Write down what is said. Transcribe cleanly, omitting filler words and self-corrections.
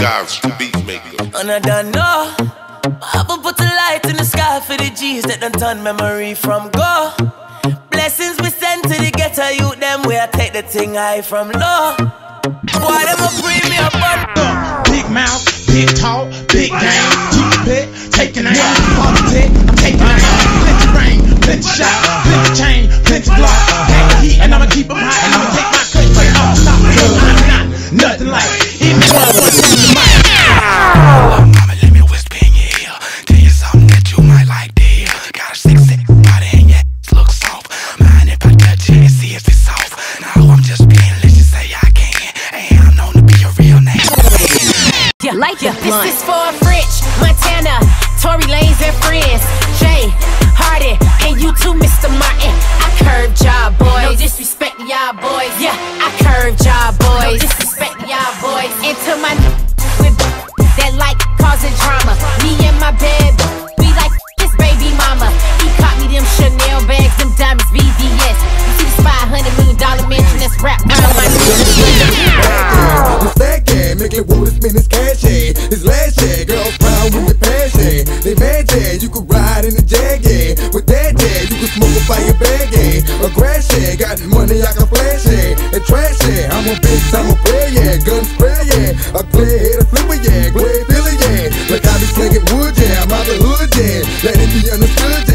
Styles, the beat maker. And I don't know, I will put a light in the sky for the G's that done turn memory from go. Blessings we send to the ghetto youth, them where I take the thing high from low. Why them a bring me up on big mouth, big talk, big game. Keep the pit, taking aim, politics, I'm taking aim. Plenty rain, plenty shot, plenty chain, plenty block. Pack the heat and I'ma keep them high. And I'ma take my cut straight off top. I'm not nothing like anyone wants to the mic. Mama, let me whisper in your ear. Tell you something that you might like to hear. Got a 6'6" body and your ass look soft. Mind if I touch it and see if it's soft. No, I'm just being, let's just say I can. And I'm known to be a real name. Like this is for French, Montana, Tory Lanez and friends, Jay Hardy, and you too, Mr. Martin. I curved y'all boys, no disrespect to y'all boys. Yeah, I curved y'all boys, no disrespect to y'all boys. Into my with that like causing drama. Me and my bed, we like this baby mama. He caught me them Chanel bags, them diamonds, VVS. You see this $500 million mansion that's wrapped around my make it wood, spin his cash, yeah. His last yeah, girls proud with the passion. They mad, yeah, you could ride in the Jag, yeah. With that, yeah, you could smoke a fire bag, yeah. A grass, yeah, got money I can flash, yeah. And trash, yeah, I'm a bitch, I'm a player, yeah. Gun spray, yeah. A clear head, a flipper, yeah. Glad Billy, yeah. Like I be slinging wood, yeah. I'm out the hood, yeah. Let it be understood, yeah.